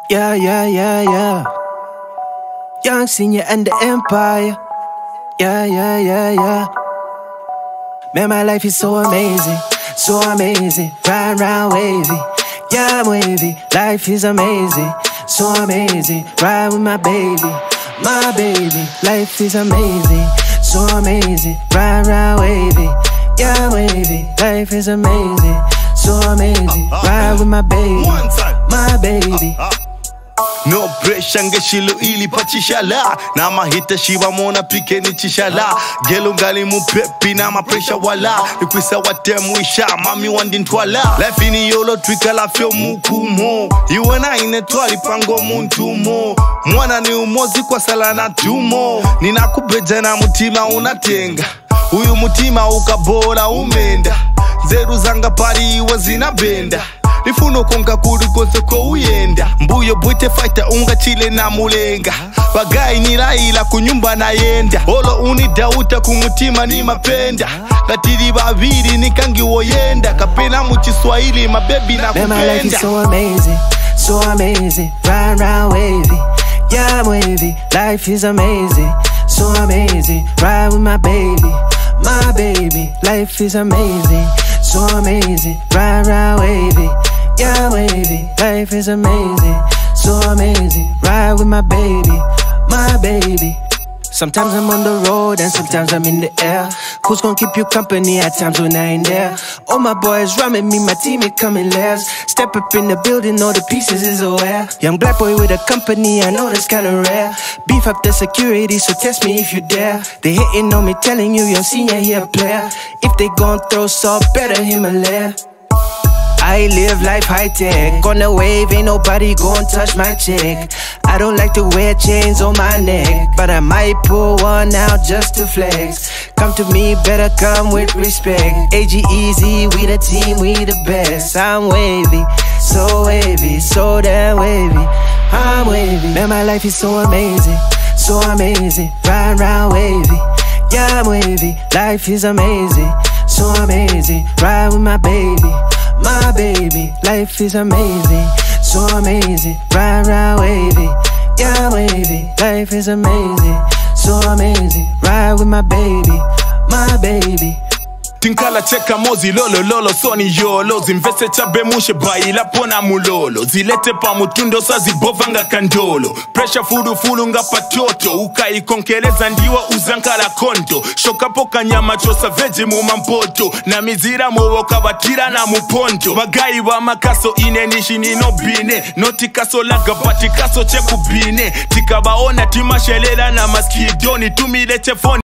Yeah, yeah, yeah, yeah. Young senior and the empire. Yeah, yeah, yeah, yeah. Man, my life is so amazing, so amazing. Ride round wavy, yeah, I'm wavy. Life is amazing, so amazing. Ride with my baby, my baby. Life is amazing, so amazing. Ride round wavy, yeah, I'm wavy. Life is amazing, so amazing. Ride with my baby, my baby. No pressure ngeshilo ili pachishala na mahita shiva mona pike ni chishala gelo ngali mu pepi na ma pressure wala ikwisa watemwisha mami wandintwala life ini yolo twika la fyo mukumo iwana inetwali pango muntumo mwana ni umozi kwa sala na tumo ninakubeja na mutima unatenga uyu mutima ukabora umenda zeru zanga pari wazina benda Ifuno konga kuri kose ko uyenda Mbuyo bwite fighter unga chile na mulenga Bagai ni laila kunyumba na yenda Olo unidauta kumutima ni mapenda Katiri babiri ni kangi woyenda Kapena muchiswahili mabebi na kupenda. Man, my life is so amazing, so amazing. Ride round wavy, yeah, I'm wavy. Life is amazing, so amazing. Ride with my baby, my baby. Life is amazing, so amazing. Ride round wavy, yeah, I'm wavy. Life is amazing, so amazing. Ride with my baby, my baby. Sometimes I'm on the road and sometimes I'm in the air. Who's gonna keep you company at times when I ain't there? All my boys rhyming me, my team ain't coming last. Step up in the building, all the pieces is aware. Young black boy with a company, I know that's kinda rare. Beef up the security, so test me if you dare. They hating on me, telling you young senior, he a player. If they gon' throw salt, better Himalaya. I live life high-tech, on the wave, ain't nobody gon' touch my chick. I don't like to wear chains on my neck, but I might pull one out just to flex. Come to me, better come with respect. AGEZ, we the team, we the best. I'm wavy, so damn wavy. I'm wavy, man, my life is so amazing, so amazing. Ride round wavy, yeah, I'm wavy. Life is amazing, so amazing. Ride with my baby, my baby. Life is amazing, so amazing. Ride round wavy, yeah, I'm wavy. Life is amazing, so amazing. Ride with my baby, my baby. Tinkala cheka mozi lolo soni yolo Zinvese chabe mushe baila pona mulolo Zilete pa mutundo sa zibovanga kandolo Pressure fulu nga patoto Uka ikonkeleza ndiwa uzankala konto Shoka poka nyama chosa veji mumampoto Na mizira mwoka batira na muponto Bagai wa makaso inenishi nino bine Noti kaso laga pati kaso cheku bine Tika baona tima shelela na maskidoni Tumile chefoni